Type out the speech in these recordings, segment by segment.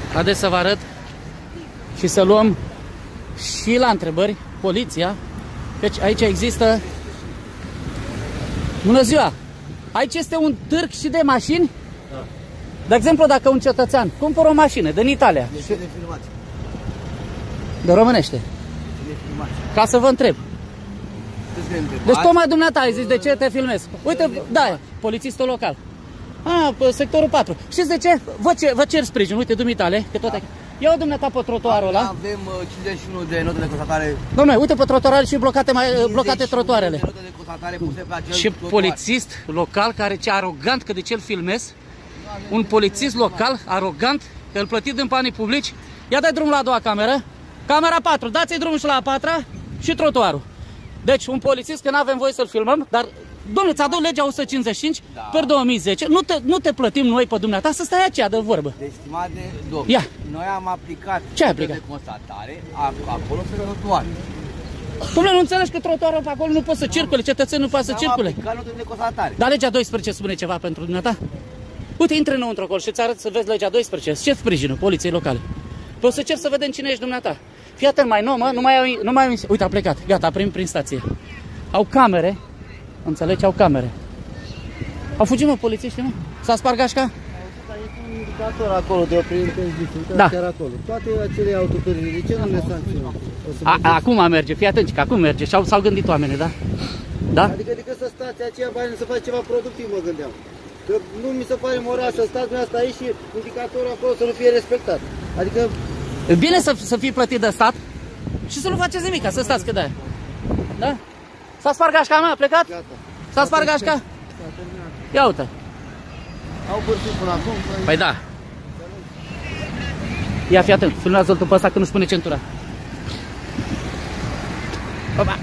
Haideți să vă arăt și să luăm și la întrebări poliția. Deci aici există... Bună ziua! Aici este un târg și de mașini? Da. De exemplu, dacă un cetățean cumpără o mașină din Italia... Este de filmat. De românește. De filmat. Ca să vă întreb. Deci tocmai dumneata ai zis de ce te filmezi. Uite, da, polițistul local. Sectorul 4. Știți de ce? Vă cer sprijin. Uite, dumitale, că tot ia o dumneata pe trotuarul ăla. Avem 51 de note de constatare. Dom'le, uite pe trotuarul și blocate trotuarele. Și polițist local care ce arogant, că de ce îl filmez? Un polițist local arogant, că îl plătit din banii publici. Ia dai drumul la a doua cameră. Camera 4, dați-i drumul și la a patra și trotuarul. Deci un polițist, că nu avem voie să-l filmăm, dar domnule, ți-a dat legea 155 pe 2010, nu te plătim noi pe dumneata să stai aceea de vorbă. Deci, stimate domnule, noi am aplicat de constatare acolo pe trotuar. Domnule, nu înțelegi că trotuarul pe acolo nu poate să circule, cetățenii nu poate să circule. De constatare. Dar legea 12 spune ceva pentru dumneata? Uite, intră înăuntru acolo și îți arăt să vezi legea 12. Ce sprijină poliției locale? Păi o să cer să vedem cine ești dumneata. Fii atent, mai nou, mă, nu mai au... Uite, a plecat, gata, prin stație. Au camere, înțelegi, au camere. Au fugit, mă, polițiștii, mă? S-a spart gașca? Este un indicator acolo de oprire pe da. Chiar acolo. Toate acele autoturisme, de ce nu ne sancționează? Acum merge, fii atent, că acum merge. S-au gândit oamenii, da? Da? Adică să stați aceia bani să faci ceva productiv, mă gândeam. Că nu mi se pare moral să stați dumneavoastră aici și indicatorul acolo să nu fie respectat. Adică... E bine să fii plătit de stat și să nu faceți nimic, să stați că de-aia. Da? S-a spart gașca, mea, a plecat? S-a spart gașca? Ia uite. Au părțit până acum. Păi da. Ia, fii atent, filmează-l tu pe ăsta că nu-și pune centura. Opa.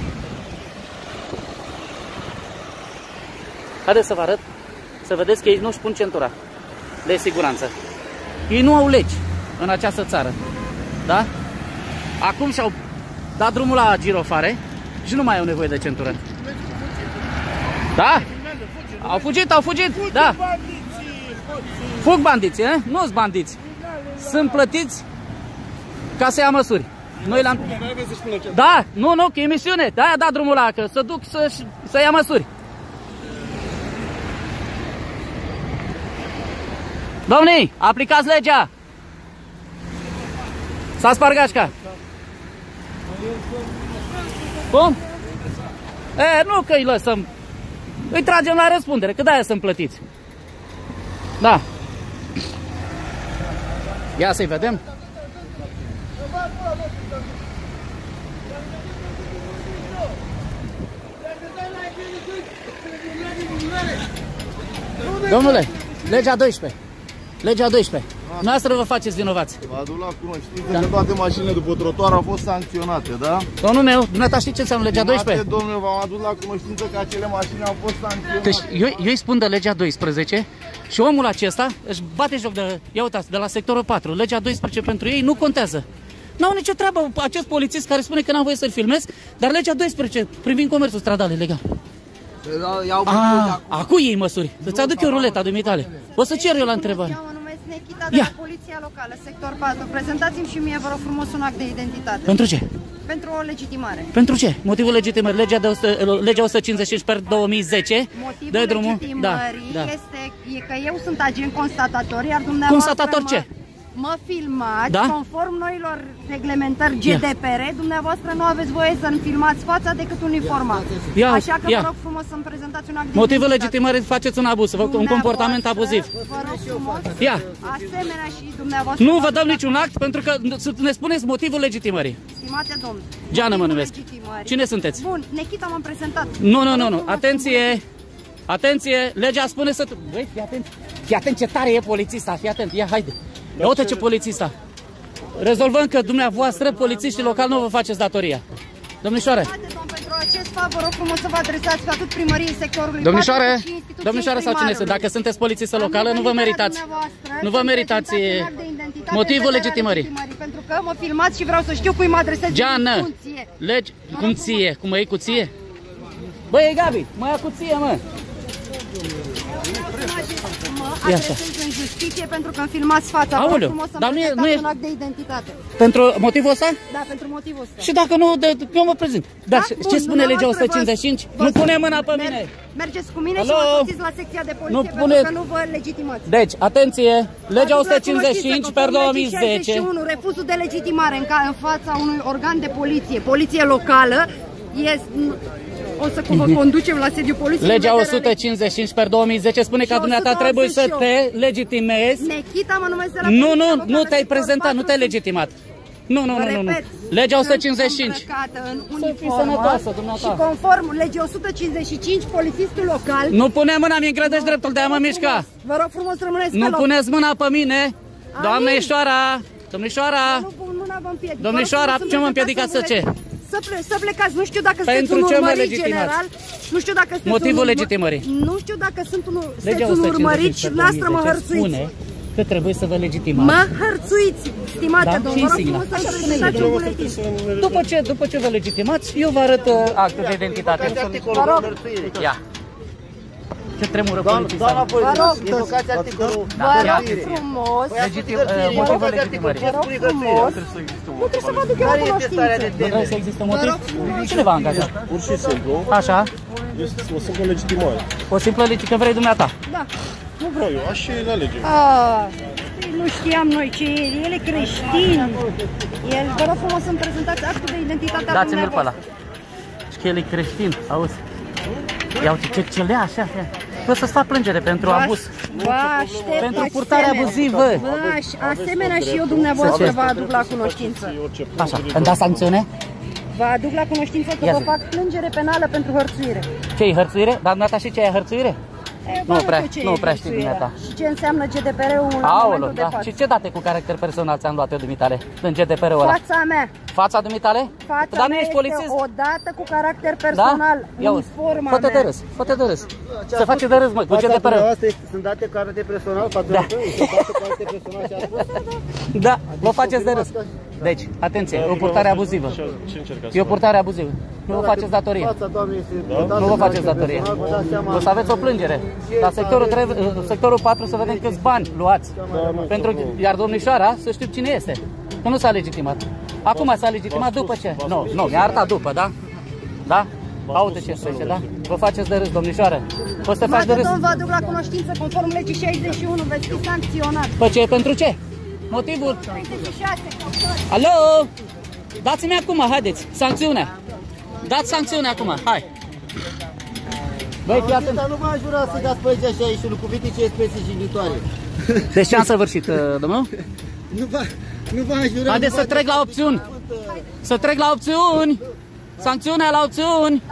Haideți să vă arăt, să vedeți că ei nu-și pun centura de siguranță. Ei nu au legi în această țară. Da? Acum și-au dat drumul la girofare și nu mai au nevoie de centură. Da? Au fugit, da. Fug bandiții, nu-s bandiți. Sunt plătiți ca să ia măsuri. Noi l-am... Da, nu, că e misiune. Da, dat drumul la că să duc să ia măsuri. Domnii, aplicați legea. S-a spart gașca. Cum? Nu că îi lăsăm. Îi tragem la răspundere, că de-aia sunt plătiți. Da. Ia să-i vedem. Domnule, legea 12. Legea 12. Noastră vă faceți vinovați. Vă aduc la cunoștință că toate mașinile după trotuar au fost sancționate, da? Domnul meu, dumneata știi ce înseamnă legea 12? Domnule, v-am adus la cunoștință că acele mașini au fost sancționate. Deci eu îi spun de legea 12 și omul acesta își bate joc de, ia uitați, de la sectorul 4. Legea 12 pentru ei nu contează. N-au nicio treabă acest polițist care spune că n-am voie să-l filmez, dar legea 12 privind comerțul stradal ilegal. Acum iei măsuri. Să-ți aduc eu ruleta dumitale. O să cer eu la întrebare. Eu mă numesc Nechita de la Poliția Locală, sector 4. Prezentați-mi și mie, vă rog frumos, un act de identitate. Pentru ce? Pentru o legitimare. Pentru ce? Motivul legitimării, legea 155 per 2010. Motivul legitimării este că eu sunt agent constatator, iar dumneavoastră constatator ce? mă filmați, conform noilor reglementări GDPR, dumneavoastră nu aveți voie să-mi filmați fața decât uniformat. Așa că vă rog frumos să-mi prezentați un act de motivul legitimării, faceți un abuz, un comportament abuziv. Vă rog frumos, asemenea și dumneavoastră. Nu vă dăm niciun act pentru că ne spuneți motivul legitimării. Stimate domn, Geană mă numesc. Cine sunteți? Bun, Nechita m-am prezentat. Nu. Atenție! Atenție! Legea spune să... Băi, fii atent ce tare e polițista, fii atent, ia, haide. Ia uite ce polițista. Rezolvăm că dumneavoastră, polițiștii locali, nu vă faceți datoria. Domnișoare. Pentru acest fapt, vă rog frumos să vă adresați atât primăriei sectorului. Domnișoare sau cine sunt? Dacă sunteți polițistă locală, nu vă meritați. Nu vă meritați motivul legitimării. Pentru că mă filmați și vreau să știu cui mă adresez. Geană. Legi. Cum ție? Cum mă iei cu ție? Băi, Gabi, mă ia cu ție, mă. adresez în justiție pentru că îmi filmați fața. Aoleu, frumos să dar nu e un act de identitate. Pentru motivul ăsta? Da, pentru motivul ăsta. Și dacă nu, eu mă prezint. Dar ce spune legea 155? Nu pune mâna pe mine. Mergeți cu mine și mă soțiți la secția de poliție pentru că nu vă legitimați. Deci, atenție, legea 155 per 2010. Refuzul de legitimare în fața unui organ de poliție, poliție locală, o să vă conducem la sediul poliției. Legea 155 per 2010 spune că dumneata trebuie să te legitimezi. Nechita mă numesc de la Nu te-ai prezentat, nu te-ai legitimat. Nu. Legea 155. În uniformă și conform legii 155, polițistul local... Nu pune mâna, mi îngrădești dreptul de a mă mișca. Vă rog frumos, rămâneți pe loc. Nu puneți mâna pe mine. Doamnăișoara, domnișoara, domnișoara, ce mă împiedicați să ce? Să plecați, nu știu dacă sunteți un urmărit general, nu știu dacă sunteți motivul legitimării. Nu știu dacă sunteți un urmărit și noastră mă hărțuiți. Că trebuie să vă legitimați. Mă hărțuiți, stimate domnul, vă rog frumos să prezentați un buletin. După ce vă legitimați, eu vă arăt actul de identitate. Vă rog. Ia. Ce tremură poliția. Vă rog, invocați articolul. Vă rog frumos. Motivul legitimării. Vă rog frumos. Nu trebuie să vă duc eu la cunoștință. Nu trebuie să există motiv? Cine v-a angajat? Pur și simplu. Așa? Este o simplă legitimare. O simplă legitimare, că vrei dumneata? Da. Nu vreau eu, așa e la lege. Nu știam noi ce e, el e creștin. Vă rog frumos să-mi prezentați actul de identitate a dumneavoastră. Dați-mi-l pe ăla. Și că el e creștin, auzi? Ia uite ce lea așa. O să-ți fac plângere pentru abuz. Pentru purtare abuzivă. Asemenea și eu dumneavoastră vă aduc la cunoștință. Așa, îmi dați sancțiune? Vă aduc la cunoștință că vă fac plângere penală pentru hărțuire. Ce-i hărțuire? Dar dumneata și ce e hărțuire? Nu prea știi dumneata. Și ce înseamnă GDPR-ul în momentul de față? Și ce date cu caracter personal ți-am luat eu dumitale în GDPR-ul ăla? Fața mea. Fața dumitale? Fața mea este o dată cu caracter personal, uniforma mea. Fă-te de râs. Să faci de râs, mă, cu GDPR-ul. Sunt date cu caracter personal, față de Da, vă faceți de râs. Deci, atenție, o purtare abuzivă. E o purtare abuzivă. Nu vă faceți datorie. Nu vă faceți datorie. O să aveți o plângere. La sectorul 4 să vedem câți bani luați. Iar domnișoara să știu cine este. Că nu s-a legitimat. Acum s-a legitimat după ce? Nu, mi-a arătat după, da? Da? Uite ce spune, da? Vă faceți de râs, domnișoară. O să te faci de râs. Vă aduc la cunoștință, conform legii 61, veți fi sancționat. Păi ce? Pentru ce? Motivul? 36. Alo? Dați-mi acum, haideți, sancțiunea. Dați sancțiunea acum, hai. Băi, fii atent. Nu m-a jurat să dați pe aici și un cuvinte ce expresii jignitoare. Deci ce am săvârșit, domnul? Nu v-am jurat. Haideți să trec la opțiuni. Să trec la opțiuni. Sancțiunea la opțiuni.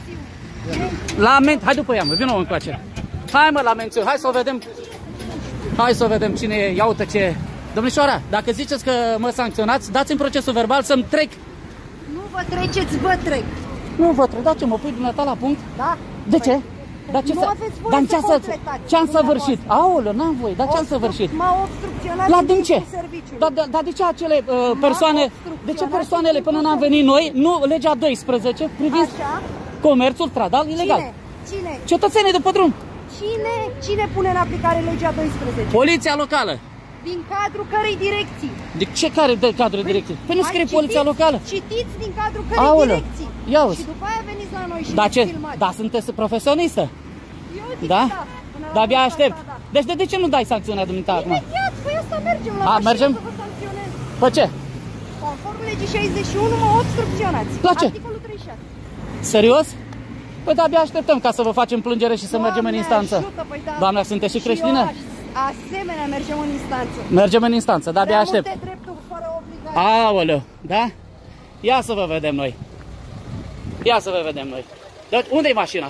La mențiuni. Hai după ea, mă, vină-o încoace. Hai mă la mențiuni, hai să o vedem. Hai să o vedem cine e, ia uite ce. Domnișoara, dacă ziceți că mă sancționați, dați-mi procesul verbal să-mi trec. Nu vă treceți, vă trec. Nu vă trec, da ce, mă pui dumneata la punct? Da. De ce? Dar ce ce am săvârșit? Aoleu, n-am voie, dar ce am săvârșit? M-au obstrucționat la din ce? Dar de ce acele persoane, de ce persoanele până n-am venit noi, nu legea 12 privind comerțul stradal ilegal? Cine? Cetățenii de pe drum. Cine pune în aplicare legea 12? Poliția locală. Din cadrul cărei direcții? De ce cadrul direcții? Păi nu scrie poliția locală. Citiți din cadrul cărei direcții. Și după aia veniți la noi și filmați. Da, sunteți profesionistă? Eu zic da? Da, abia aștept. Deci de ce nu dai sancțiunea dumneavoastră acum? Imediat, păi ăsta mergem la mașină mergem? să vă sancționez. Pe ce? Conform legii 61 mă obstrucționați. La ce? Articolul 36. Serios? Păi de abia așteptăm ca să vă facem plângere și să mergem în instanță. Doamne, sunteți și creștină? Asemenea, mergem în instanță. Mergem în instanță, da, abia aștept. Multe drepturi fără obligație. Aoleu, da? Ia să vă vedem noi. Ia să vă vedem noi. Deci, unde-i mașina?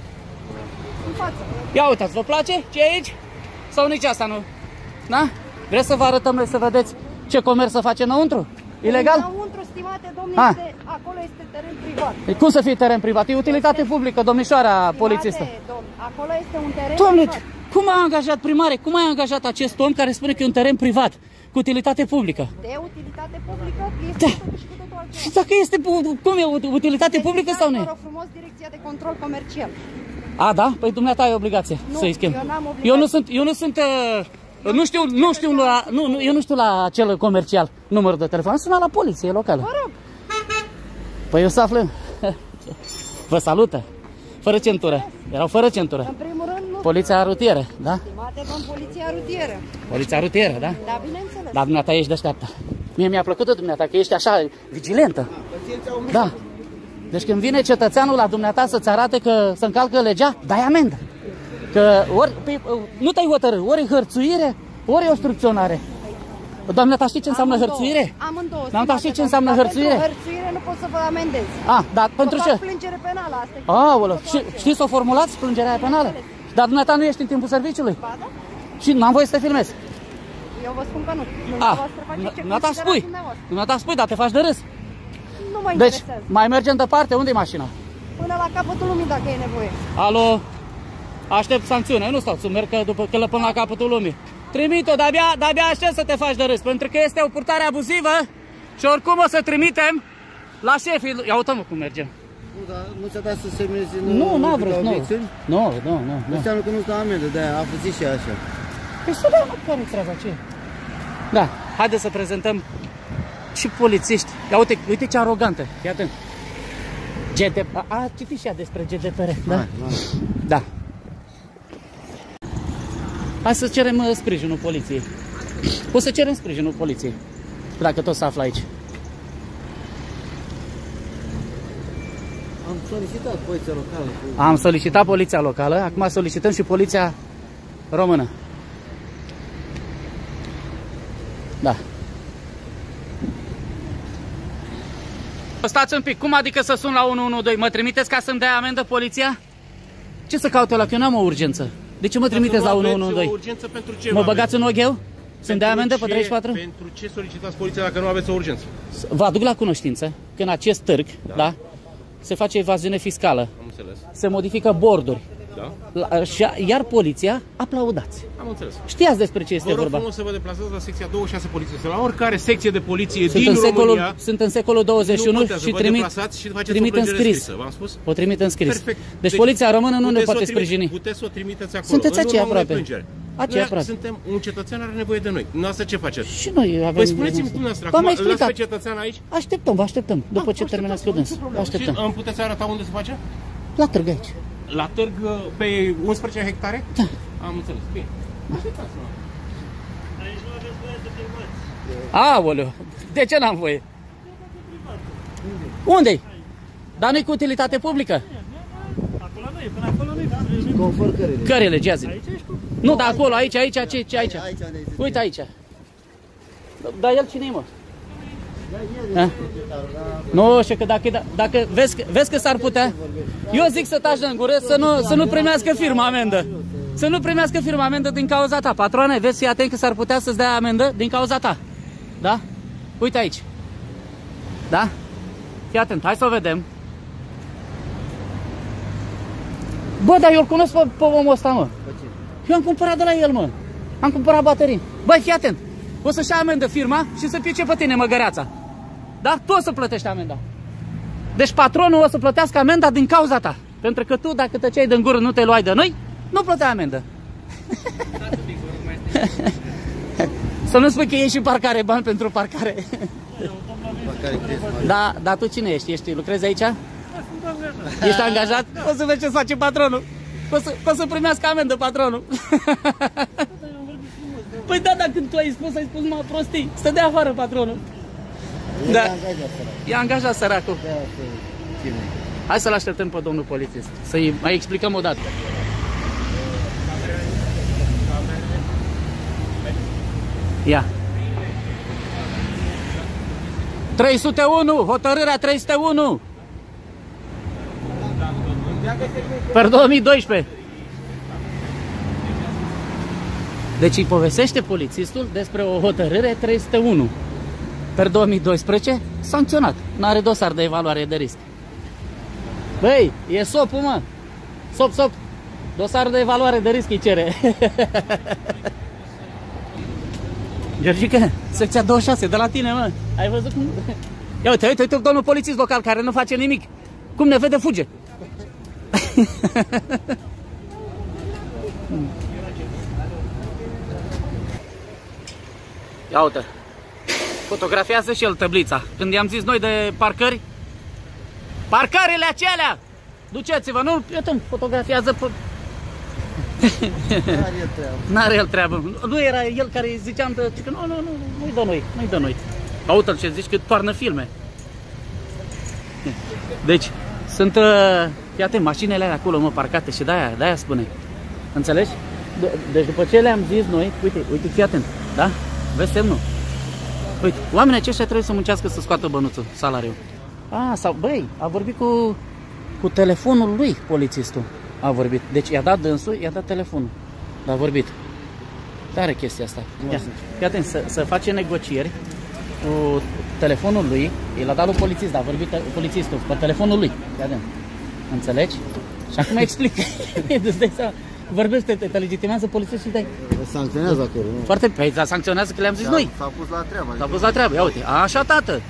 În față. Ia uitați, vă place ce e aici? Sau nici asta nu? Da? Vreți să vă arătăm noi să vedeți ce comerț să face înăuntru? Ilegal? Înăuntru, stimate domnule, acolo este teren privat. Cum să fie teren privat? E utilitate publică, domnișoara polițistă. Acolo este un teren privat. Cum a angajat primare? Cum ai angajat acest om care spune că e un teren privat cu utilitate publică? De utilitate publică este și cu totul altceva. Și dacă este, cum e, utilitate publică sau nu? Vă rog frumos, Direcția de Control Comercial. A, da? Păi dumneata ai obligație să-i schimbi. Eu n-am obligație. Eu nu știu la acel comercial numărul de telefon. Sună la poliție locală. Vă rog. Păi eu să aflăm. Vă salută. Fără centură. Erau fără centură. În primul rând, nu. Poliția rutieră, da? Stimate domn, poliția rutieră. Poliția rutieră, da? Da, bineînțeles. Dar dumneata ești deșteaptă. Mie mi-a plăcut de dumneata că ești așa vigilentă. Da. Deci când vine cetățeanul la dumneata să-ți arate că se încalcă legea, dai amendă. Că ori, nu te-ai hotărât, ori e hărțuire, ori e obstrucționare. Doamneta, știi ce înseamnă hărțuire? Amândouă. Doamneta, știi ce înseamnă hărțuire? Pentru hărțuire nu pot să vă amendez. Dar pentru ce? Plângere penală, asta e. Aoleu, știi să o formulați, plângerea penală? Dar dumneata nu ești în timpul serviciului? Ba, da? Și n-am voie să te filmez. Eu vă spun că nu. Dumneata spui, dar te faci de râs. Nu mă Deci, interesează. mai mergem departe, unde e mașina? Până la capătul lumii, dacă e nevoie. Alo, aștept sancțiune, nu stau să merg până la capătul lumii. Trimit-o, de-abia aștept să te faci de râs, pentru că este o purtare abuzivă și oricum o să trimitem la șefii. Ia uite-mă cum mergem. Nu, dar nu ți-a dat să semnezi N-a vrut, nu. Înseamnă că nu-ți dă amendă, de-aia a fost și așa. Păi să dea, care-i treaba, ce? Da, haideți să prezentăm și polițiști. Ia uite ce arogantă, fii atent. A citit și ea despre GDPR, da? Da. Hai să cerem sprijinul poliției. O să cerem sprijinul poliției, dacă tot se află aici. Am solicitat poliția locală. Am solicitat poliția locală, acum solicităm și poliția română. Da. Stați un pic, cum adică să sun la 112? Mă trimiteți ca să-mi dea amendă poliția? Ce să caut la că eu n-am o urgență? De ce mă trimiteți la 112? O urgență pentru ce? Mă băgați în ochi eu? Să-mi dea amendă pe 34? Pentru ce solicitați poliția dacă nu aveți o urgență? Vă aduc la cunoștință că în acest târg, da, se face evaziune fiscală. Am înțeles. Se modifică borduri. Da. Iar poliția aplaudați. Am înțeles. Știați despre ce este vă rog vorba. frumos să vă deplasați la secția 26 poliție. La oricare secție de poliție din România. Sunt în secolul 21 și trimit în scris. V-am spus? O trimit în scris. Perfect. Deci poliția română nu ne poate sprijini. Puteți să o trimiteți acolo. Sunteți aceia aproape. Suntem, un cetățean are nevoie de noi. Dumneavoastră ce faceți? Și noi avem. Păi spuneți-mi dumneavoastră, acum las pe cetățean aici? Vă așteptăm. După ce terminați cu dâns. Vă așteptăm. Și îmi puteți arăta unde se face? La târg aici. La târg pe 11 hectare? Da. Am înțeles. Bine. Așteptați-mă. Aici nu aveți voie să filmați. Aoleu, de ce n-am voie? Unde-i? Dar nu-i cu utilitate publică? Acolo nu e, până acolo nu e. Conform cărele. Care legea zi? Aici ești cu... Nu, dar acolo, aici. Aici Uite aici. Dar el cine-i, mă? Nu știu că dacă vezi că s-ar putea. Eu zic să taci în gură, să nu primească firma amendă. Să nu primească firma amendă din cauza ta. Patroane, vezi, fii atent că s-ar putea să-ți dea amendă din cauza ta. Da? Uite aici. Da? Fii atent, hai să o vedem. Bă, dar eu îl cunosc pe omul ăsta, mă. Eu am cumpărat de la el, mă. Am cumpărat baterii. Băi, fii atent. O să-și amendă firma și să pice pe tine măgăreața. Da? Tu o să plătești amenda. Deci patronul o să plătească amenda din cauza ta. Pentru că tu, dacă tăceai din gură, nu te luai de noi, nu plăteai amendă. Să nu spui că iei și parcare, bani pentru parcare. Da, dar tu cine ești? Lucrezi aici? Ești angajat? O să vezi ce face patronul. O să primească amendă patronul. Păi da, dacă tu ai spus numai prostii. Să dea afară patronul. Da. E angajat săracul. Hai să-l așteptăm pe domnul polițist. Să-i mai explicăm o dată. Ia. 301, hotărârea 301. Per 2012. Deci îi povestește polițistul despre o hotărâre 301. Per 2012, sancționat. N-are dosar de evaluare de risc. Băi, e SOP-ul, mă. SOP. Dosar de evaluare de risc îi cere. Georgica, secția 26, de la tine, mă. Ai văzut cum? Ia uite, domnul polițist local care nu face nimic. Cum ne vede, fuge. Ia uite. Fotografiază și el tablița. Când i-am zis noi de parcări, parcările acelea! Duceți-vă, nu? Iată, fotografiază. N-are el treabă. Nu era el care ziceam că nu-i de noi, nu-i de noi. Aută-l ce zici că toarnă filme. Deci, sunt, iată, mașinile alea acolo, mă, parcate și de-aia spune. Înțelegi? Deci după ce le-am zis noi, uite, fii atent, da? Vezi semnul? Uite, oamenii aceștia trebuie să muncească să scoată bănuțul, salariul. Sau, băi, a vorbit cu telefonul lui, polițistul. A vorbit. Deci i-a dat dânsul, i-a dat telefonul. Dar a vorbit. Tare chestia asta. Fii atent, să face negocieri cu telefonul lui. El a dat lui polițist, dar a vorbit polițistul pe telefonul lui. Fii atent. Înțelegi? Și acum explic. Vorbește, te legitimează polițistul și dai. Sancționează acolo, nu? Foarte bine, dar sancționează că le-am zis noi. S-a pus la treabă. S-a pus la treabă, ia uite. Așa, tată.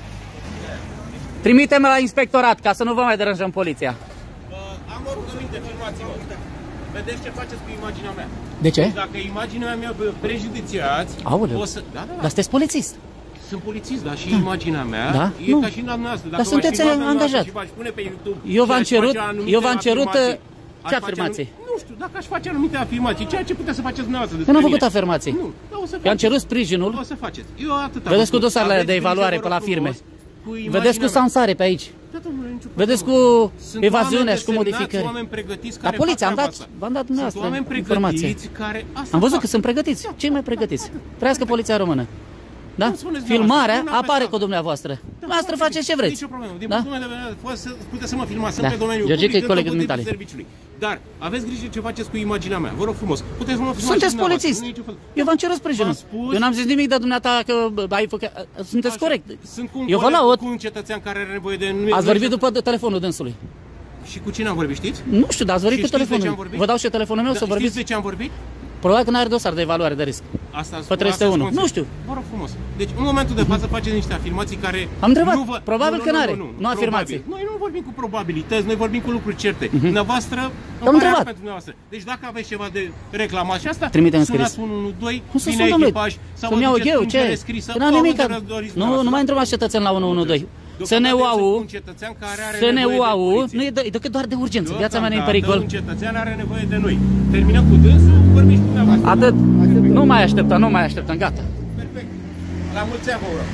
Trimite-mă la inspectorat, ca să nu vă mai deranjăm poliția. Am o rugăminte, filmați-mă. Vedeți ce faceți cu imaginea mea. De ce? Dacă imaginea mea prejudiciați, o să... Da. Dar sunteți polițist. Sunt polițist, dar și imaginea mea e ca și la noastră. Dar sunteți angajat. Eu v-am cerut ce afirmații? Nu știu, dacă aș face anumite afirmații, ceea ce puteți să faceți dumneavoastră. Eu n-am făcut afirmații. Nu, dar o să faceți. I-am cerut sprijinul. O să faceți. Eu atâta. Vedeți cu dosarele de evaluare pe la firme. Vedeți cu sansare pe aici. Vedeți cu evaziunea și cu modificări. La poliție, v-am dat dumneavoastră informație. Am văzut că sunt pregătiți. Cei mai pregătiți. Trăiască poliția română. Da? Filmarea apare cu dumneavoastră. Dumneavoastră faceți ce vreți. Da? Puteți să mă filmați, sunt pe domeniul public, dar aveți grijă ce faceți cu imaginea mea. Vă rog frumos. Puteți să mă filmați. Sunteți polițist. Eu v-am cerut sprijinul. Eu n-am zis nimic de dumneata că ai făcut. Sunteți corect. Eu vă laud. Cu un cetățean care are nevoie de... Ați vorbit după telefonul dânsului. Și cu cine am vorbit, știți? Nu știu, dar ați vorbit cu telefonul. Vă dau și telefonul meu să vorbiți. Știți de ce am vorbit? Probabil că n-are dosar de evaluare de risc. Pe 301. Nu știu. Vă rog frumos. Deci, în momentul de față, faceți niște afirmații care... Am întrebat. Probabil că n-are. Nu afirmații. Noi nu vorbim cu probabilități, noi vorbim cu lucruri certe. Dumneavoastră, am întrebat pentru dumneavoastră. Deci, dacă aveți ceva de reclamat și asta, sunați 112, vine echipaj, să vă duceți în cele scrisă. Nu mai întrebați cetățeni la 112. SNU-AU, nu e decât doar de urgență. Viața mea nu e în pericol. Un cetățean are nevoie de noi. Terminăm cu dânsul, vorbim și dumneavoastră. Atât. Nu mai așteptăm, gata. Perfect. La mulți ani, vă urăm.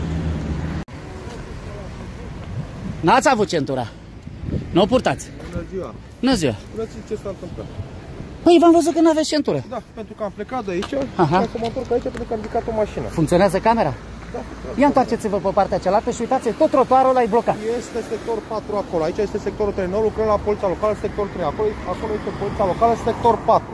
N-ați avut centura. Nu o purtați. Bună ziua. Bună ziua. Spuneți-mi ce s-a întâmplat. Păi, v-am văzut că n-aveți centură. Da, pentru că am plecat de aici, ca să mă întorc aici pentru că am ridicat o mașină. Funcționează camera? Da. Ia întoarceți-vă pe partea cealaltă și uitați, tot trotuarul ăla e blocat. Este sector 4 acolo, aici este sectorul 3. Noi lucrăm la poliția locală, sector 3. Acolo este poliția locală, sector 4.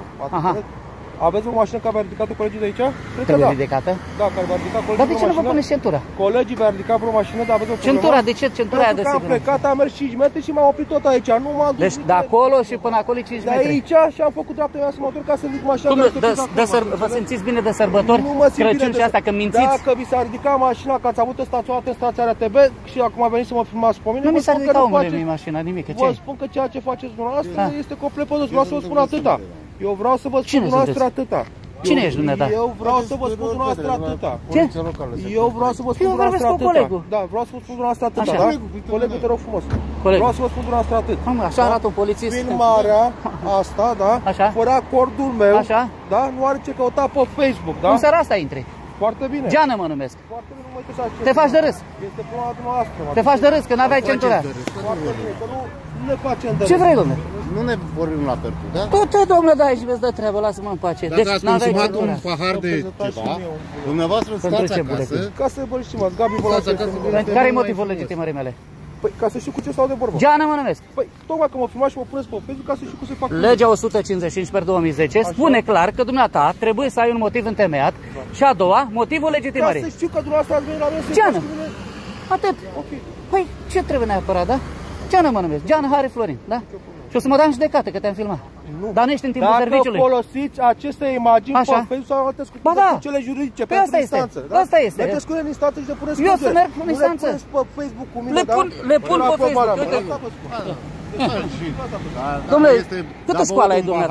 Aveți o mașină care v-a ridicat colegii de aici? Trebuie ridicată? Da, care v-a ridicat colegii. Dar de ce nu vă puneți centura? Colegii v-a ridicat vreo mașină, dar aveți o problemă? Centura, de ce? Centura aia de siguranță. Am plecat, am mers 5 metri și m-am oprit tot aici. Nu m-am dus. Deci de acolo și până acolo 5 metri. De aici și am făcut dreapta mea să mă întorc ca să ridic mașina. Vă simțiți bine de sărbători? Nu mă simt bine Crăciun și asta, când mințiți? Dacă vi s-a ridicat mașina, că ați avut o staționată în stația RTB și acum venit să mă filmați pe mine. Nu mi s-a ridicat omul de mașina, nimic. Vă spun că ceea ce faceți dumneavoastră este complet pădus. Vreau să vă spun atâta. Eu vreau să vă spun dumneavoastră atâta. Cine ești dumneata? Eu vreau să vă spun dumneavoastră atâta. Ce? Eu vreau să vă spun dumneavoastră atâta. Da, vreau să vă spun dumneavoastră atâta, da? Colegul, te rog frumos. Vreau să vă spun dumneavoastră atât. Așa arată un polițist. Filmarea asta, da? Fără acordul meu, da? Nu are ce căuta pe Facebook, da? Cum seara asta intri? Foarte bine. Geană mă numesc. Foarte bine, nu mă interesează. Te faci de râs. Este problema dumneavoastră. Te faci de râs, că n-aveai centura. Foarte bine, că nu ne facem de râs. Ce vrei, domnule? Nu ne vorbim la percu, da? Du-te, domnule, dai și vezi de treabă, lasă-mă în pace. Dacă ați consumat un pahar de ceva, dumneavoastră stați acasă. Ca să vă estimați, Gabi, vă las. Care e motivul legitimării mele? Păi, ca să știu cu ce stau de vorbă. Geană mă numesc. Păi, tocmai că mă filmați și mă puneți pe Facebook ca să știu cum se fac. Legea 155/2010 spune clar că dumneata trebuie să ai un motiv întemeiat și a doua, motivul legitimării. Ca să știu că dumneavoastră ați venit la mine să Geană. Atât. Păi, ce trebuie neapărat, da? Geană mă numesc, Geană Hari Florin, da? Și o să mă dau în judecată că te-am filmat. Dar nu ești în timpul serviciului. Dacă folosiți aceste imagini pe Facebook sau alte cu cele juridice pentru instanță. Asta este. Mergeți cu ele în instanță și le puneți Eu să merg în instanță. Nu le puneți pe Facebook cu mine, Le pun pe Facebook. Dom'le, câtă școală ai dumneata?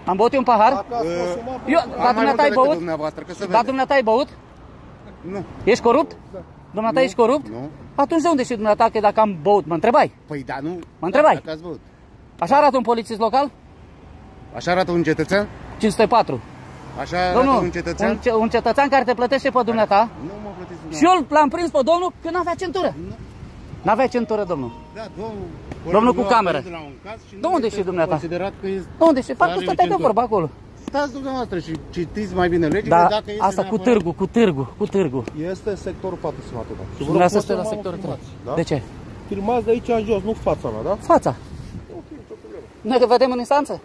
Am băut eu un pahar? Dar dumneata ai băut? Dar dumneata ai băut? Nu. Ești corupt? Da. Dumneata ești corupt? Nu. Atunci de unde știi dumneata că dacă am băut? Mă întrebai? Păi da, nu. Mă întrebai? Dacă ați băut. Așa arată un polițist local? Așa arată un cetățean? 504. Așa arată un cetățean? Un cetățean care te plătește pe dumneata. Nu mă plătiți. Și eu l-am prins pe domnul că n-avea centură. N-avea centură, domnul. Da, domnul cu cameră. De unde știi dumneata? De unde știi? Parcă stăteai de vorba acolo. Stați dumneavoastră și citiți mai bine legile. Da, dacă este asta cu târgul. Este sectorul 4, stimatul meu. Și dumneavoastră sunteți la sectorul 3. Da? De ce? Filmați de aici în jos, nu fața mea, da? Fața. Noi vedem în instanță?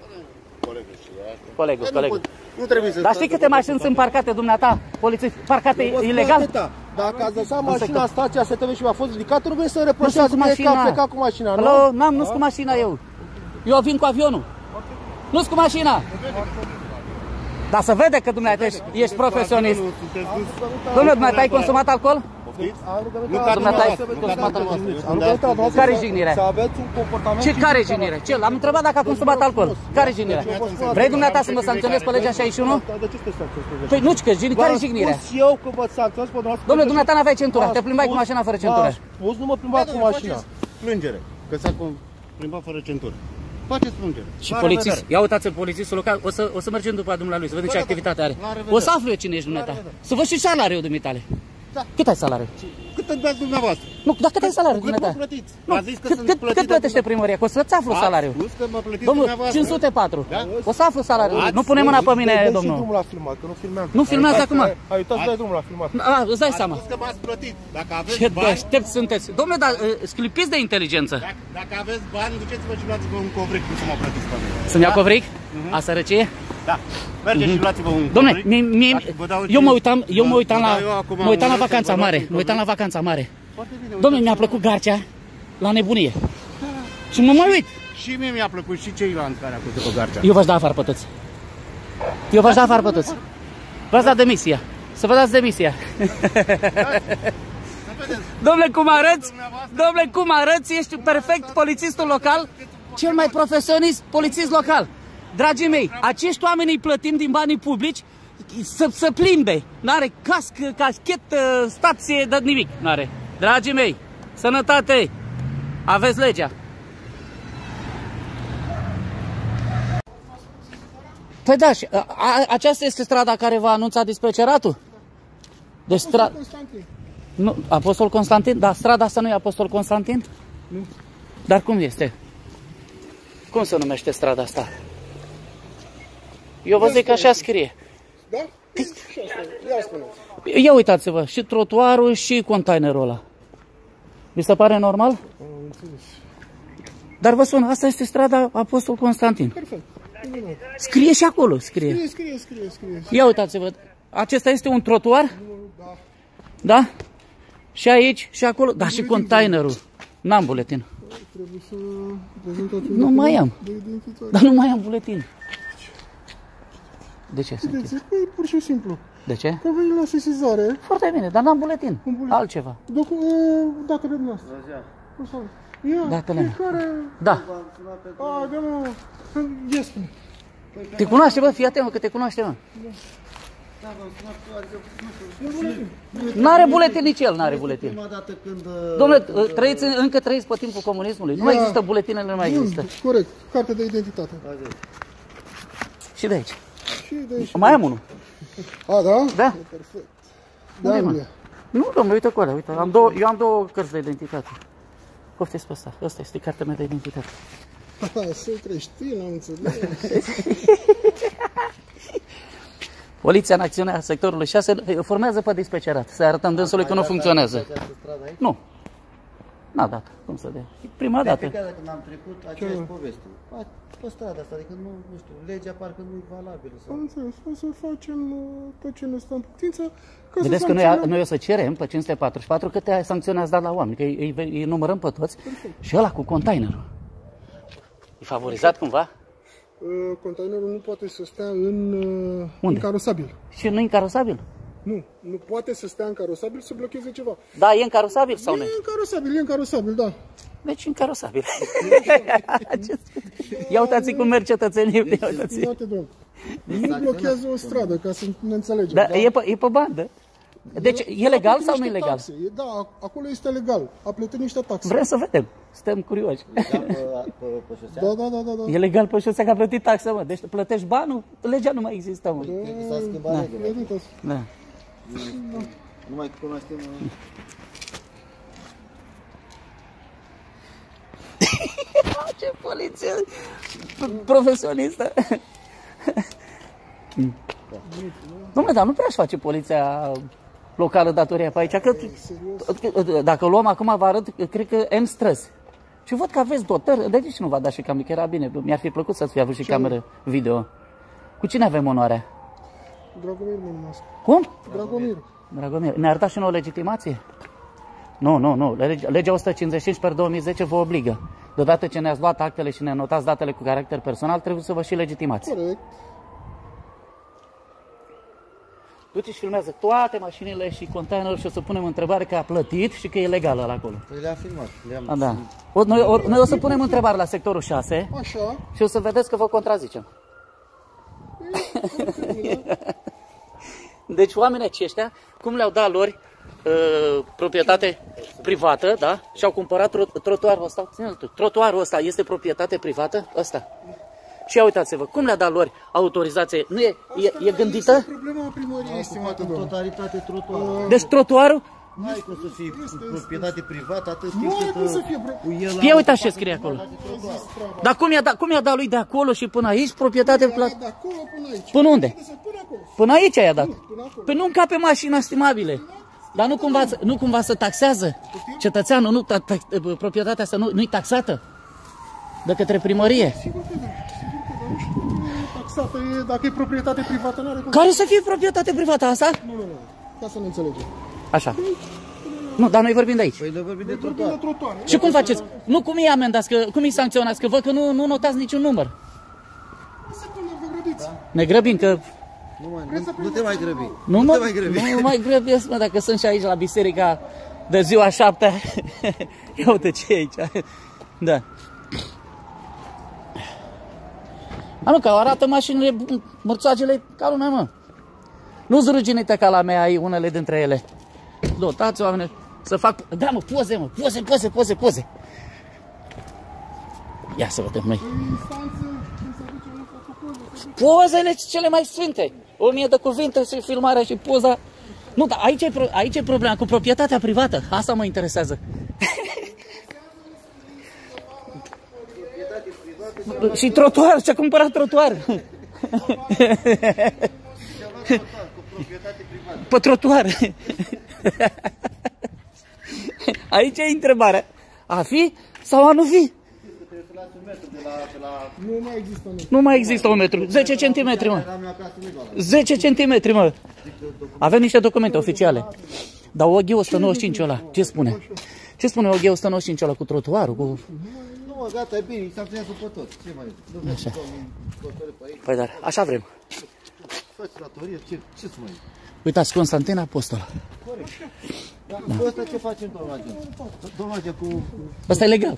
Colegul. Nu trebuie să... Dar știi câte mașini sunt parcate, dumneata, polițiști, parcate ilegal? Dacă ați lăsat mașina în stația STV și mi-a fost ridicată, nu vrei să reproșați mie că am plecat cu mașina, nu? Alo, n-am, nu-s cu mașina eu. Eu vin cu avionul. Nu-s cu mașina. Dar se vede că dumneata ești profesionist. Domnule, dumneata ai consumat alcool? Dumneata ai consumat alcool? Care-i jignirea? Care-i jignirea? Ce? L-am întrebat dacă a consumat alcool. Care-i jignirea? Vrei dumneata să mă sancționezi pe legea 61? Păi nu, că care-i jignirea? Domnule, dumneata n-aveai centura, te plimbai cu mașina fără centură. Nu mă plimba cu mașina. Plângere, că s-a plimbat fără centură. Faceți plângere. Și polițist, ia uitați-l, polițistul local, o să mergem după dumnealui, să vedem ce activitate are. O să aflu eu cine ești dumneata. Să văd și salariul dumitale. Da. Cât ai salariu? Cât îmi dați dumneavoastră? Nu, dar cât ai salariu dumneata? Cât plătește primăria? Că o să-ți aflu salariul. Domnul, 504. Da? O să aflu salariul. Nu pune mâna pe mine, domnul. Drumul la filmat, că nu filmeam. Nu filmează acum. Ai uitat să dai drumul la filmat. Îți dai seama. Că m-ați plătit. Dacă aveți ce bani, deștept sunteți. Domnule, dar sclipiți de inteligență. Dacă aveți bani, duceți-vă și luați-vă un covric, cum să mă plătiți pe mine. Să-mi iau covric? A sărăcie? Da. Mergeți și luați-vă un covric. Dom'le, eu mă uitam la vacanța mare. Mă uitam la vacanța mare. Dom'le, mi-a plăcut Garcea la nebunie. Și mă mai uit. Și mie mi-a plăcut și ceilalți care a făcut pe Garcea. Eu v-aș da afară pe toți. V-aș da demisia. Să vă dați demisia. Dom'le, cum arăți? Ești perfect polițistul local, cel mai profesionist polițist local. Dragii mei, acești oameni îi plătim din banii publici să plimbe. N-are casc, caschet, stație, de nimic. N-are. Dragii mei, sănătate! Aveți legea. Păi da, și aceasta este strada care v-a anunțat dispeceratul? Deci strada... Nu, Apostol Constantin? Dar strada asta nu e Apostol Constantin? Nu. Dar cum este? Cum se numește strada asta? Eu vă zic că așa scrie. Da? Ia spuneți. Ia uitați-vă, și trotuarul și containerul ăla. Vi se pare normal? Dar vă spun, asta este strada Apostol Constantin. Perfect. Scrie și acolo, scrie. Scrie. Ia uitați-vă, acesta este un trotuar? Da. Da? Și aici, și acolo, da, și containerul. N-am buletin. Trebuie să prezentați nu mai am. Dar nu mai am buletin. De ce? Păi, pur și simplu. De ce? Că veni la sesizare. Foarte bine, dar n-am buletin. Altceva. Datele noastre. Datele. Da. Ia spune. Te cunoaște, bă? Fii atent, că te cunoaște, mă. N-are buletin nici el, n-are buletin. Dom'le, încă trăiți pe timpul comunismului. Nu mai există buletinele, nu mai există. Corect, carte de identitate. Și de aici. Mai am unul. A, da? Da. Perfect. Da, nu, domnule, uite acolo, uite. Eu am două cărți de identitate. Poftiți pe asta. Asta este cartea mea de identitate. Sunt creștin, am înțeles. Poliția în acțiunea sectorului 6 formează pe dispecerat. Să arătăm dânsului că nu funcționează. Nu. N-a dat. Cum să dea? Prima dată. Când am trecut, aceeași poveste. Pe strada asta, adică nu știu, legea parcă nu e valabilă. Am înțeles, o să facem tot ce ne stă în putință. Vedeți că noi o să cerem pe 544 câte sancțiuni ați dat la oameni, că îi numărăm pe toți. Și ăla cu containerul. E favorizat cumva? Containerul nu poate să stea în carosabil. Și nu e în carosabil? Nu poate să stea în carosabil să blocheze ceva. Da, e în carosabil sau nu? E în carosabil, da. Deci incarosabil. Ia uitați cum merg cetățenii. Nu blochează o stradă, ca să ne înțelegem. Da, e pe bandă. Deci e legal sau nu e legal? Da, acolo este legal. A plătit niște taxe. Vrem să vedem. Suntem curioși. Da. E legal pe șosea că a plătit taxa, mă. Deci plătești banul, legea nu mai există, mă. S-a schimbat legea. Da. Nu mai cunoaștem... Ce poliție profesionistă. Dom'le, dar nu prea-și face poliția locală datoria pe aici, că dacă o luăm acum vă arăt, cred că M străzi. Și văd că aveți dotări, de ce nu v-a dat și cameră, că era bine, mi-ar fi plăcut să-ți fi avut și cameră video. Cu cine avem onoarea? Dragomir mă numesc. Cum? Dragomir. Ne-ar da și nouă legitimație? Nu. Legea 155/2010 vă obligă. Deodată ce ne-ați luat actele și ne notați datele cu caracter personal, trebuie să vă și legitimați. Corect. Du-te și filmează toate mașinile și containerul și o să punem întrebare că a plătit și că e legală la acolo. Păi le-am filmat. Da. Noi o să punem întrebare la sectorul 6. Așa. Și o să vedeți că vă contrazicem. Deci oamenii aceștia, cum le-au dat lor proprietate privată, da? Și au cumpărat trotuarul ăsta. Trotuarul ăsta este proprietate privată? Ăsta. Și ia uitați-vă, cum le-a dat lor autorizație? Nu e gândită? Este problema primăriei, estimată doamnă. Totalitate trotuarul. Deci trotuarul? Nu ai cum să fie proprietate privată atât timp Nu are cum să fie. Ia uitați ce scrie acolo. Dar cum i-a dat lui de acolo și până aici proprietate privată? De acolo până aici. Până unde? Până aici i-a dat. Păi nu încape mașina, estimabile. Dar nu cumva să taxează cetățeanul, proprietatea asta nu-i taxată de către primărie. Sigur că da. Taxată e, dacă e proprietate privată, nu are cum. Care să fie proprietate privată asta? Nu. Ca să ne înțelegem. Așa. Nu, dar noi vorbim de aici. Păi noi vorbim de trotuar. Și cum faceți? Nu, cum îi amendați, cum îi sancționați? Că văd că nu notați niciun număr. Vă grăbiți. Ne grăbim că... Nu te mai grăbi. Nu mai grăbesc, mă, dacă sunt și aici la biserica de ziua 7. Ia uite ce e aici. Da. Nu, că arată mașinile, mărțoagele ca lumea, mă. Nu-ți ruginite ca la mea ai unele dintre ele. Dotați oameni să fac... Da, mă, poze. Ia să vedem noi. Pozele cele mai sfinte. 1000 de cuvinte și filmarea și poza. Nu, dar aici e problema cu proprietatea privată. Asta mă interesează. Și trotuar, și-a cumpărat trotuar. Pe trotuar. Aici e întrebarea. A fi sau a nu fi? Nu mai există un metru. 10 centimetri, mă. 10 centimetri, mă. Avem niște documente oficiale. Dar OG 195 ăla, ce spune? Ce spune OG 195 ăla cu trotuarul? Cu... Nu, gata, e bine, s-a ținează pe tot. Ce mai e? Așa. Păi dar, așa vrem. Faci datorie, ce să mai e? Uitați, Constantin Apostol. Corect. Da. Cu ăsta ce facem, domnul agent? Domnul agent, cu... Ăsta e legal.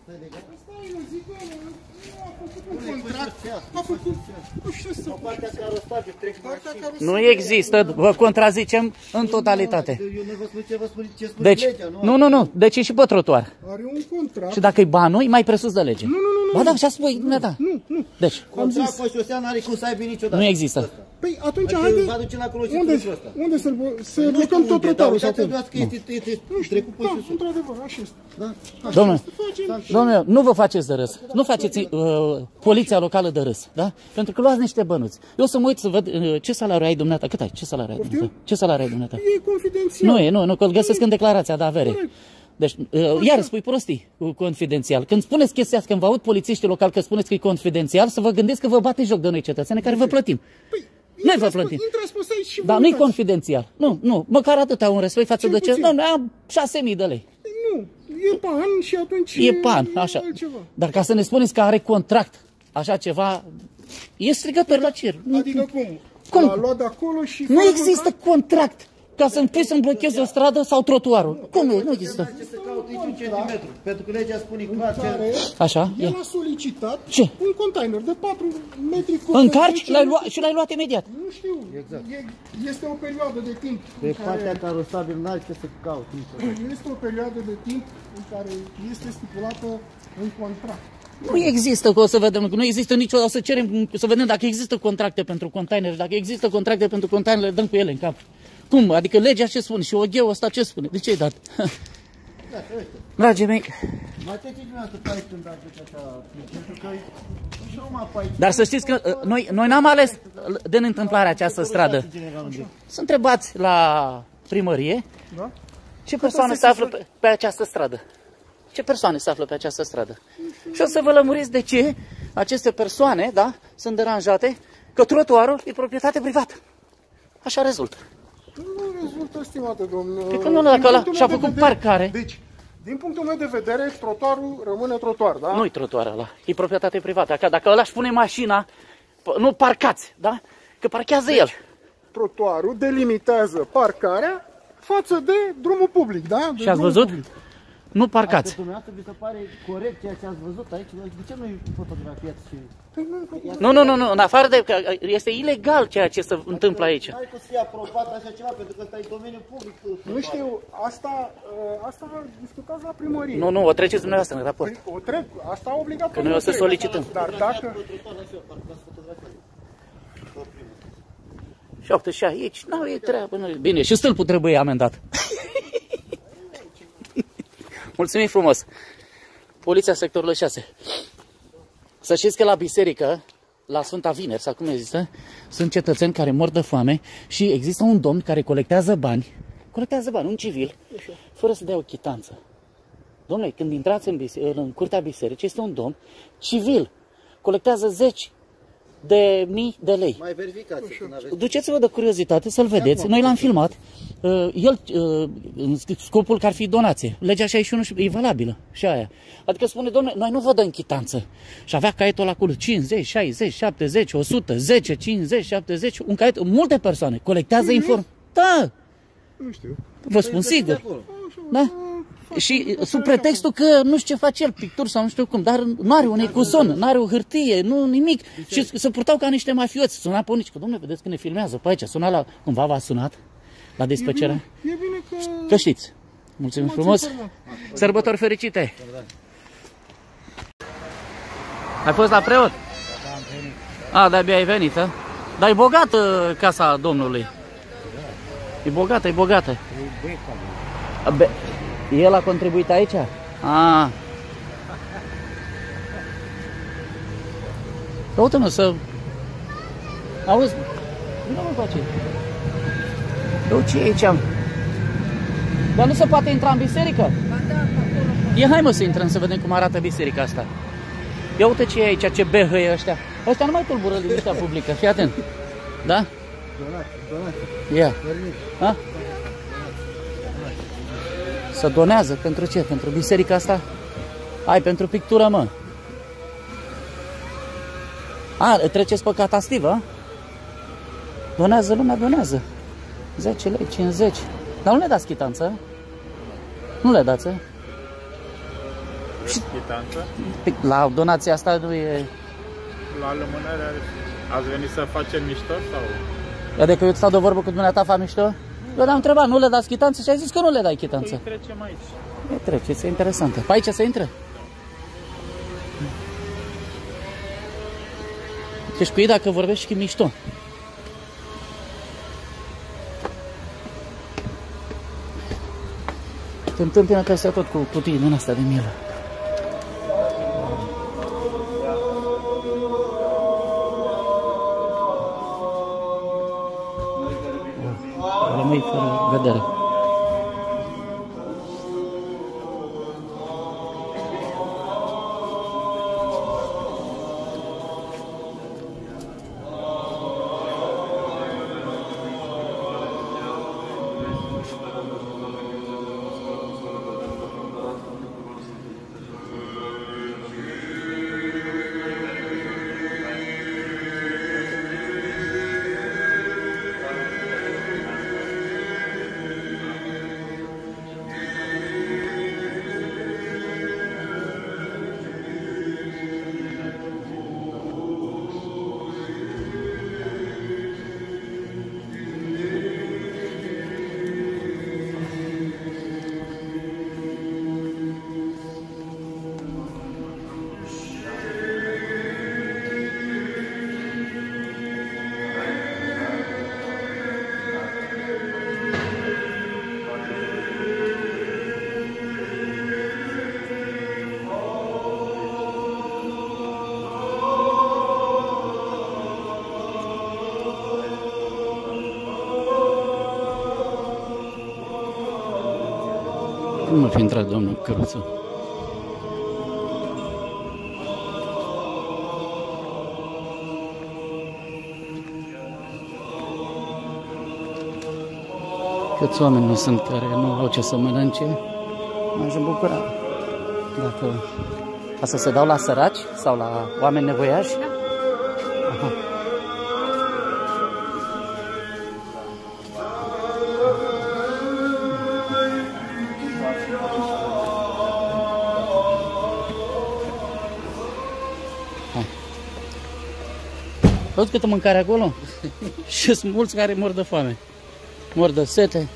Nu există, vă contrazicem în totalitate. Deci, nu, deci e și pe trotuar. Are un contract. Și dacă e banul, e mai presus de lege. Nu. Ba da, așa spui, dumneata. Nu. Deci, contract pe șosea n-are cum să aibă niciodată. Nu există. Păi atunci haideți, unde să blocăm tot trotuarul? Nu știu, da, într-adevăr, așa este. Domnule, nu vă faceți de râs. Nu faceți poliția locală de râs, da? Pentru că luați niște bănuți. Eu să mă uit să văd ce salariu ai dumneata. Cât ai? Ce salariu ai dumneata? Ce salariu ai dumneata? E confidențial. Nu, că îl găsesc în declarația de avere. Deci, iar spui prostii cu confidențial. Când spuneți chestia asta, când vă aud polițiștii locali că spuneți că e confidențial, să vă gândiți că vă bate joc de noi cetățeni care vă plătim. Noi vă plătim. Dar nu e confidențial. Nu, măcar atâta un respect față de ce? Nu, am 6.000 de lei. Nu, e pan și atunci e pan, așa. Altceva. Dar ca să ne spuneți că are contract, așa ceva, e strigător la cer. Adică cum? L-a luat de acolo și... Nu există contract ca să-mi pui să-mi blochezi o stradă sau trotuarul. Cum e? Nu există. niciun centimetru, pentru că legea spune clar ce... Așa, el a solicitat un container de 4 metri cu... Încarci și l-ai luat imediat. Nu știu, este o perioadă de timp. Pe partea carosabil n-ai ce să cauți. Este o perioadă de timp în care este stipulată în contract. Nu există, că o să vedem, nu există nicio, o să cerem, să vedem dacă există contracte pentru containere, dacă există contracte pentru containere, dăm cu ele în cap. Cum? Adică legea ce spune și OG-ul ăsta ce spune? De ce ai dat? Dragii mei... Mai treceți dumneavoastră pe aici când dați așa, pentru că și numai pe aici... Dar să știți că noi n-am ales din întâmplare această stradă. Să întrebați la primărie ce persoane se află pe această stradă. Ce persoane se află pe această stradă? Și o să vă lămuriți de ce aceste persoane, da, sunt deranjate, că trotuarul e proprietate privată. Așa rezultă. Nu rezultă, stimate domnule. Pe că nu dacă ăla și-a făcut parcare. Deci, din punctul meu de vedere, trotuarul rămâne trotuar, da? Nu-i trotuar ăla, e proprietate privată. Dacă ăla își pune mașina, nu parcați, da? Că parchează el. Trotuarul delimitează parcarea față de drumul public, da? Și ați văzut? Nu parcați. Asta dumneavoastră vi se pare corect ceea ce ați văzut aici? De ce nu-i fotografiați și... Nu, în afară de că este ilegal ceea ce se întâmplă aici. Nu ai cum să fie aprobat așa ceva, pentru că ăsta e domeniul public. Nu știu, asta discutați la primărie. Nu, o treceți dumneavoastră în raport. O trec, asta obligat. Că noi o să solicităm. Dar dacă... Și aici, nu e treabă. Bine, și stâlpul trebuie amendat. Mulțumim frumos. Poliția sectorului 6. Să știți că la biserică, la Sfânta Vineri, sau cum există, sunt cetățeni care mor de foame și există un domn care colectează bani, un civil, fără să dea o chitanță. Dom'le, când intrați în curtea bisericii, este un domn civil, colectează 10 de mii de lei. Mai verificați. Duceți-vă de curiozitate să-l vedeți. Noi l-am filmat. El, în scopul că ar fi donație. Legea 61 e valabilă. Și aia. Adică spune, domnule, noi nu vă dăm chitanță. Și avea caietul ăla cu 50, 60, 70, 100, 10, 50, 70, un caiet, multe persoane. Colectează informații. Da! Nu știu. Vă spun sigur. Da? Și sub pretextul că nu știu ce face el, picturi sau nu știu cum, dar nu are un ecuson, nu are o hârtie, nu nimic. Și se purtau ca niște mafioți. Suna pe unici, că domnule, vedeți că ne filmează pe aici. Suna la, cumva v-a sunat la dispecerea? E bine că... Că știți. Mulțumim frumos. Sărbători fericite. Ai fost la preot? Da, am venit. A, de-abia ai venit, a? Dar e bogată casa domnului. E bogată, e bogată. E beca. El a contribuit aici? Ah. Caută-mă să... Auzi? Nu mă face. Eu ce e aici? Dar nu se poate intra în biserică? Ba da, acolo. Ia hai mă să intrăm să vedem cum arată biserica asta. Ia uite ce e aici, ce behă e ăștia. Ăștia nu mai tulbură liniștea publică, fii atent. Da? Donați. Ia. Ha? Să donează pentru ce? Pentru biserica asta? Hai, pentru pictură, mă. A, treceți pe catastivă? Donează lumea, donează. 10 lei, 50. Dar nu le dați chitanță? Nu le dați, Chitanță? La donația asta nu e... La lumânare ați venit să facem mișto sau? Adică eu stau de vorbă cu dumneata, fac mișto? Eu am întrebat, nu le dați chitanță și ai zis că nu le dai chitanță. Păi trecem aici. E treceți, e interesantă. Pe aici se intră? Deci cu ei dacă vorbești și mișto. Te întâmpină peste tot cu cutii din astea de milă. Rămâi fără vedere. Cum ar fi intrat domnul Căruță? Câți oameni nu sunt care nu au ce să mănânce, m-aș bucura. Dacă ca să se dau la săraci sau la oameni nevoiași? Aha. Auzi câtă mâncare acolo? Și sunt mulți care mor de foame. Mor de sete.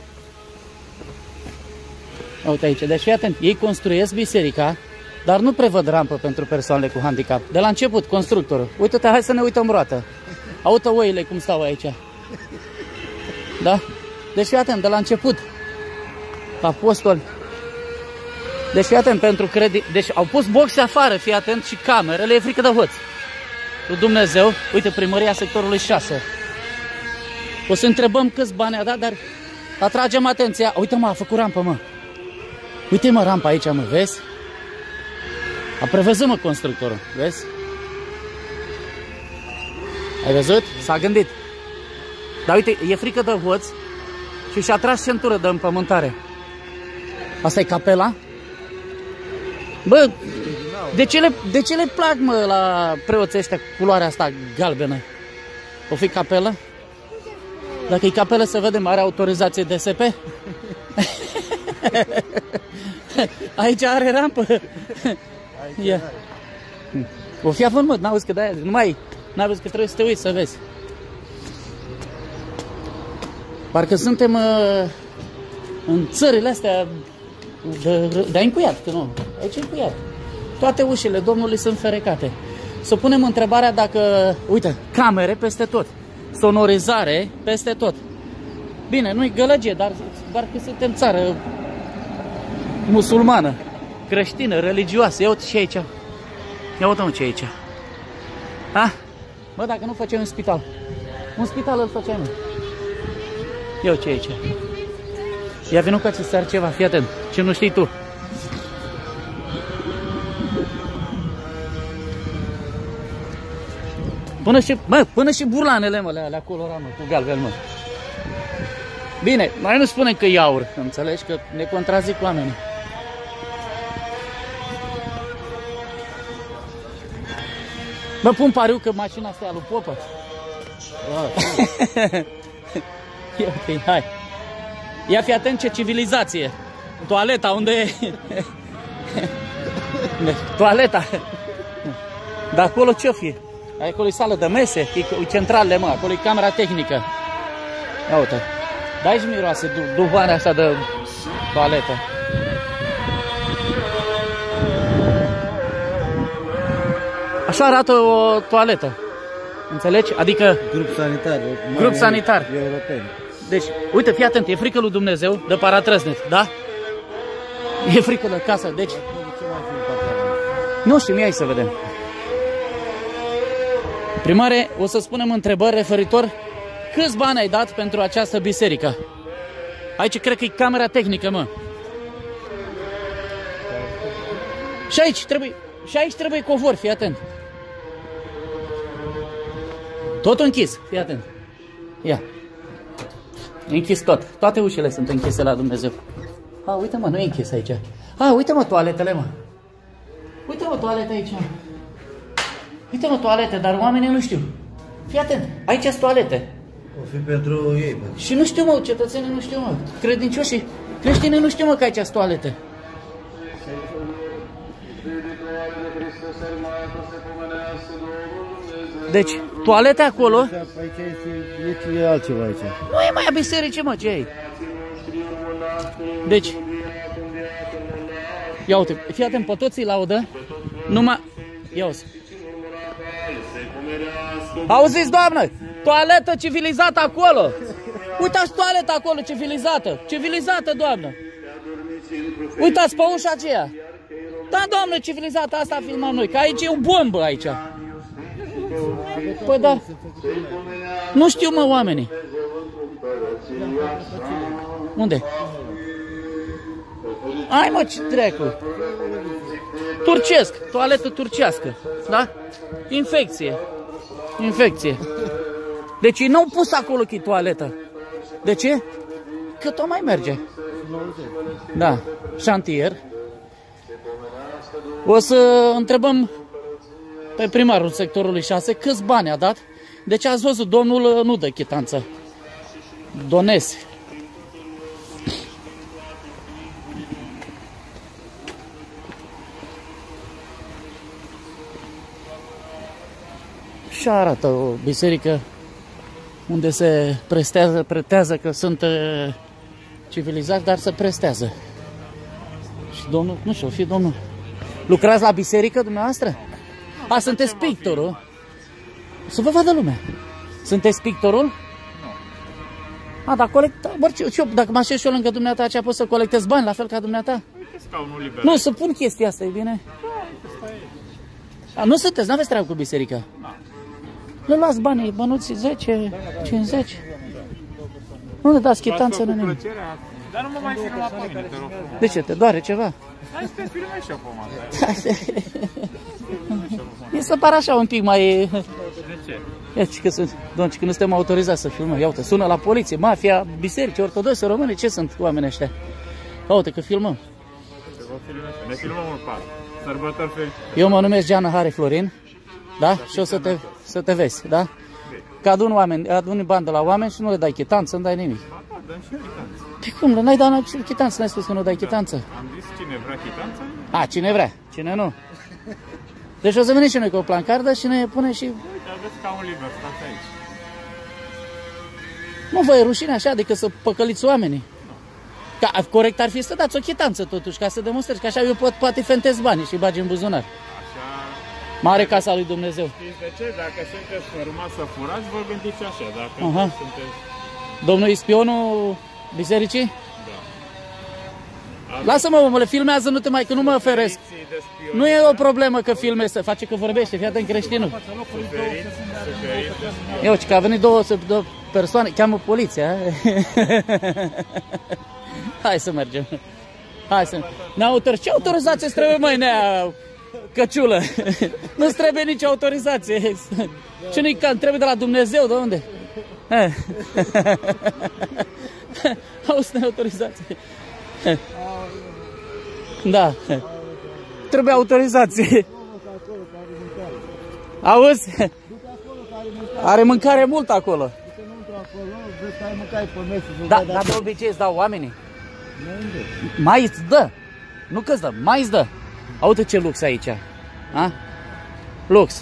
Uite aici, deci fii atent, ei construiesc biserica, dar nu prevăd rampă pentru persoanele cu handicap. De la început, constructorul. Uite-te, hai să ne uităm roată. Aută oile cum stau aici. Da? Deci fii atent, de la început. Apostoli. Deci fii atent, pentru credit. Deci au pus boxe afară, fii atent, și camerele, e frică de hoț. Lui Dumnezeu, uite, primăria sectorului 6. O să întrebăm câți bani a dat, dar atragem atenția. Uite mă, a făcut rampă, mă. Uite mă, rampa aici, mă, vezi? A prevăzut, mă, constructorul, vezi? Ai văzut? S-a gândit. Dar uite, e frică de hoț și și-a tras centură de împământare. Asta e capela? Bă, de ce le plac, mă, la preoții ăștia culoarea asta galbenă? O fi capelă? Dacă e capelă, să vedem, are autorizație DSP? Aici are rampă. Ia. O fi având, mă, n-auzi că de-aia, n-auzi că trebuie să te uiți să vezi. Parcă suntem în țările astea de încuiat, că nu, aici e încuiat. Toate ușile Domnului sunt ferecate. Să punem întrebarea dacă, uite, camere peste tot, sonorizare peste tot. Bine, nu-i gălăgie, dar că suntem țară musulmană, creștină, religioasă. Ia uite și aici. Ia uite, mă, ce e aici. Ha? Bă, dacă nu făceai un spital. Un spital îl făceai, mă. Ia uite ce e aici. Ia vinu ca ți sar ceva, fii atent. Ce nu știi tu. Până și burlanele, mă, le-a colorat, mă, cu galben, mă. Bine, noi nu spunem că e aur, înțelegi? Că ne contrazic oamenii. Mă, pun pariu că mașina asta e a lui Popă. Ok, hai. Ia fi atent ce civilizație. Toaleta, unde e? Toaleta. Dar acolo ce-o fi? Acolo e sală de mese, e centralele, mă, acolo e camera tehnică. Ia uite. Da, aici miroase duhoarea asta de toaletă. Așa arată o toaletă. Înțelegi? Adică grup sanitar. Grup sanitar. European. Deci, uite, fii atent, e frică lui Dumnezeu de paratrăsnet, da? E frică de casă, deci... Nu știu, hai să vedem. Primare, o să spunem întrebări referitor câți bani ai dat pentru această biserică. Aici cred că e camera tehnică, mă. Și aici trebuie covor, fii atent. Tot închis, fii atent. Ia. Închis tot. Toate ușile sunt închise la Dumnezeu. A, uite, mă, nu e închis aici. A, uite, mă, toaletele, mă. Uite, mă, toalete aici. Uite, mă, toalete, dar oamenii nu știu. Fii atent, aici sunt toalete. O fi pentru ei, bă. Și nu știu, mă, cetățenii nu știu, mă. Credincioșii, creștinii nu știu, mă, că aici sunt toalete. Deci, toalete acolo. Aici e altceva aici. Nu e mai a bisericii, mă, ce e? Deci, ia uite, fii atent, pe toți îi laudă. Numai, ia uite. Auziți, doamnă? Toaletă civilizată acolo. Uitați toaleta acolo, civilizată. Civilizată, doamnă. Uitați pe ușa aceea. Da, doamnă, civilizată, asta filmăm noi, că aici e o bombă aici. Păi da. Nu știu, mă, oamenii. Unde? Hai mă, ce dracu. Turcesc, toaletă turcească, da? Infecție. Infecție. Deci ei n-au pus acolo că e toaletă. De ce? Că tot mai merge. Da, șantier. O să întrebăm pe primarul sectorului 6 câți bani a dat. Deci ați văzut, domnul nu dă chitanță. Donese. Și arată o biserică unde se pretează că sunt civilizați, dar se prestează. Și domnul, nu știu, fi domnul. Lucrați la biserică dumneavoastră? A, sunteți pictorul? Să vă vadă lumea. Sunteți pictorul? Nu. A, dar dacă mă așez și eu lângă dumneata aceea, pot să colectez bani, la fel ca dumneata? Nu, să pun chestia asta, e bine? A, nu sunteți, n-aveți treabă cu biserica? Nu luați banii, bănuți 10, 50. Nu le dați chitanță în nimeni. Dar nu mă mai filma pe mine, te rog. De ce? Te doare ceva? Hai să te filmezi și acum. Mi se pare așa un pic mai... De ce? Iaci că nu suntem autorizați să filmăm. Ia uite, sună la poliție, mafia, biserici, ortodoxe, români, ce sunt oamenii ăștia? Ia uite că filmăm. Ne filmăm în parc. Sărbători fericite. Eu mă numesc Giana Hare Florin, da? Și o să te vezi, da? Că aduni bani de la oameni și nu le dai chitanță, nu dai nimic. Dăm și chitanță. Pe cum? N-ai dat chitanță, n-ai spus că nu dai chitanță? Am zis cine vrea chitanță? A, cine vrea, cine nu. Deci o să venim și noi cu o plancardă și ne pune și... Uite, aveți ca un liber, stați aici. Nu vă e rușine așa, adică să păcăliți oamenii. Ca, corect ar fi să dați o chitanță totuși, ca să demonstrezi că așa eu poate fentez banii și bagi în buzunar. Așa... Mare casa lui Dumnezeu. Știți de ce? Dacă sunteți formați să furați, vă gândiți așa. Dacă sunteți... Domnul spionul bisericii? Da. Lasă-mă, omule, filmează, nu te mai, că nu mă feresc. Nu e o problemă că filmezi, să face că vorbește, fii atent creștinul. Eu, că a venit două persoane, cheamă poliția. Hai să mergem. Hai să... Ce autorizație trebuie, măi, nea căciulă? Nu-ți trebuie nici autorizație. Ce nu-i că trebuie de la Dumnezeu, de unde? Auzi, autorizație. Da. Trebuie autorizație. Auzi? Are mâncare mult acolo. Da, dar de obicei îți dau oamenii. Mai îți dă. Nu că îți dă, mai îți dă. Uite ce lux aici. A? Lux.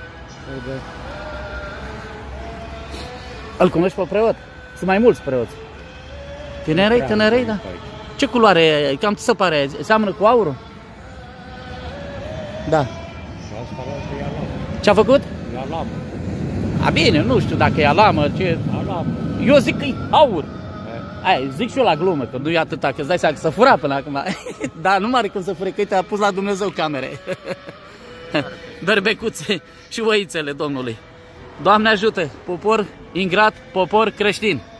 Îl cunoști pe preot? Sunt mai mulți preoți. Tinerei, da. Ce culoare e? Cam ce se pare? Seamănă cu aurul? Da. Ce-a făcut? E alamă. A, bine, nu știu dacă e alamă, ce... Alamă. Eu zic că e aur. Aia, zic și eu la glumă, că nu e atâta, că îți dai seama că se fura până acum. Dar nu are cum să fure, că te-a pus la Dumnezeu camere. Berbecuțe și oițele Domnului. Doamne ajută, popor ingrat, popor creștin.